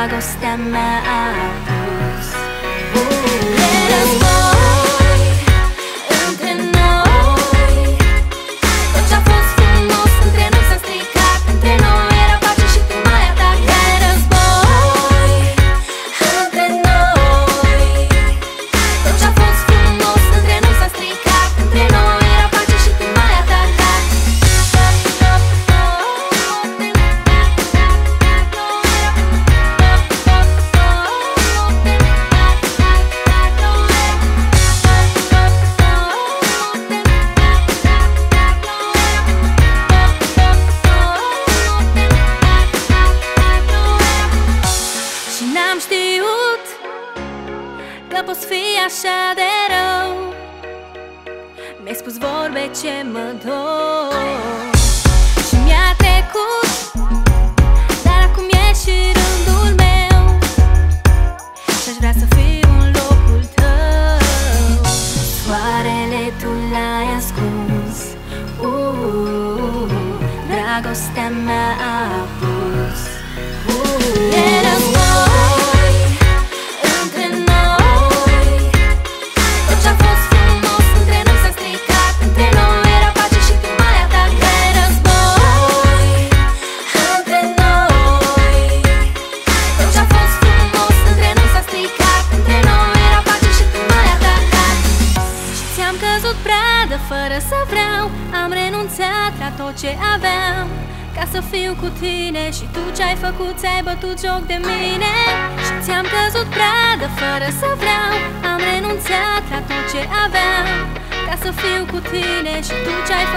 dragostea mea a pus. E război între noi. Tot ce-a fost frumos între noi s-a stricat. Între noi era pace și tu m-ai atacat. E război între noi. Tot ce-a fost frumos între noi s-a stricat. Între noi era pace și tu m-ai atacat. Și n-am știut că poți fi așa de rău. Mi-ai spus vorbe ce mă dor și mi-a trecut, dar acum e și rândul meu și-aș vrea să fiu în locul tău. Soarele tu l-ai ascuns, dragostea mea a pus. E război între noi. Tot ce-a fost frumos între noi s-a stricat. Între noi era pace și tu m-ai atacat. E război între noi. Tot ce-a fost frumos între noi s-a stricat. Între noi era pace și tu m-ai atacat. Și ți-am căzut pradă fără să vreau. Am renunțat la tot ce aveam ca să fiu cu tine. Și tu ce-ai făcut, ți-ai bătut joc de mine. Și ți-am căzut pradă fără să vreau. Am renunțat la tot ce aveam ca să fiu cu tine. Și tu ce-ai